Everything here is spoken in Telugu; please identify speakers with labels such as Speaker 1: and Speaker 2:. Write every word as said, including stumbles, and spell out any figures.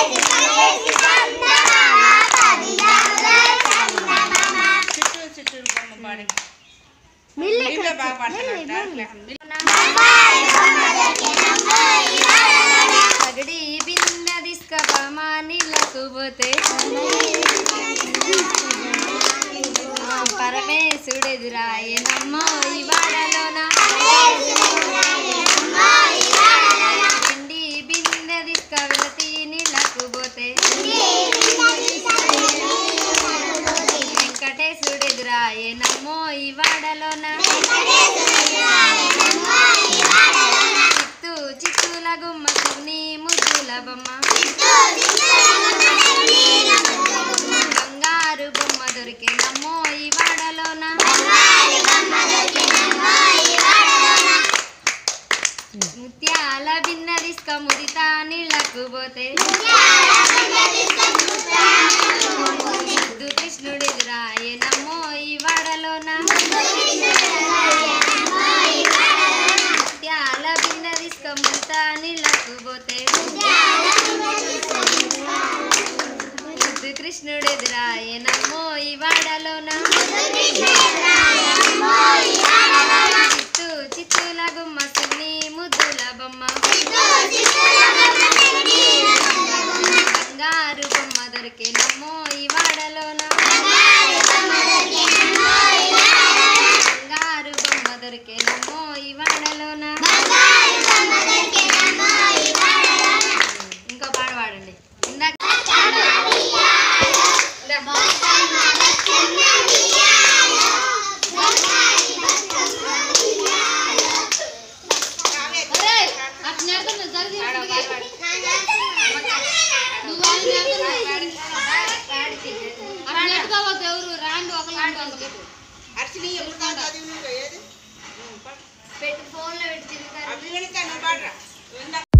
Speaker 1: పగడి బింద తీసుకమా నీళ్ళకు పోతే పరమేశుడెదురాయనమ్మో ఈ వాడలోన వెండి బింద తీసుక వెళతి నీళ్ళకు పోతే వెంకటేశుడెదురాయనమ్మో ఈ వాడలోన చిత్తు చిత్తుల గుమ్మ శివుని ముద్దుల బొమ్మ బంగారు బొమ్మ దొరికేనమ్మో ఈ వాడలోన ముత్యాల బిన్న తీసుక ముదితా నీళ్ళకు పోతే ముద్దు కృష్ణుడెదురాయనమ్మో ఈ వాడలోన ముత్యాల బిన్న తీసుక ముదితా నీళ్ళకు పోతే ముద్దు కృష్ణుడెదురాయనమ్మో ఈ వాడలోన చిత్తు చిత్తుల గుమ్మ శివుని ముద్దుల బొమ్మ బంగారు బొమ్మ దొరికేనమ్మో ఈ వాడలోన బంగారు బొమ్మ దొరికేనమ్మో ఈ వాడలోన ఇంకో పాట పాడండి ఇందాక ఫోన్లో పెట్టి తిరుగుతారు.